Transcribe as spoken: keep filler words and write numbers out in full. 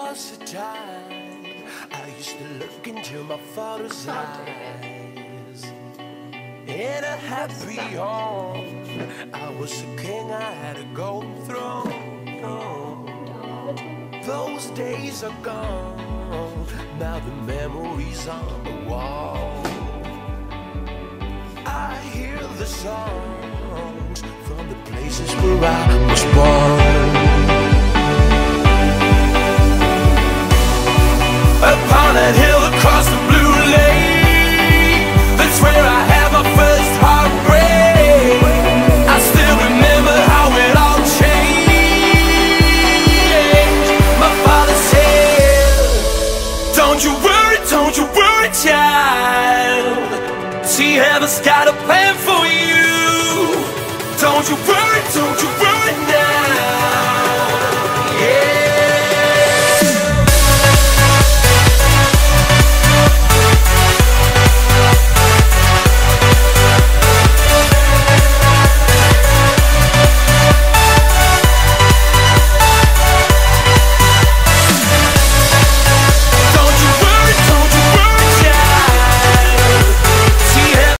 was a time I used to look into my father's eyes. In a happy home, I was a king, I had a golden throne. Those days are gone, now the memories on the wall. I hear the songs from the places where I was born. Upon that hill across the blue lake, that's where I had my first heartbreak. I still remember how it all changed. My father said, don't you worry, don't you worry, child. See, heaven's got a plan for you. Don't you worry, don't you worry.